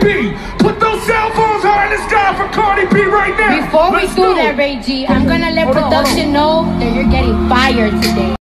B. Put those cell phones high in the sky for Cardi B right now. Before we do that, Ray G, I'm gonna let production know that you're getting fired today.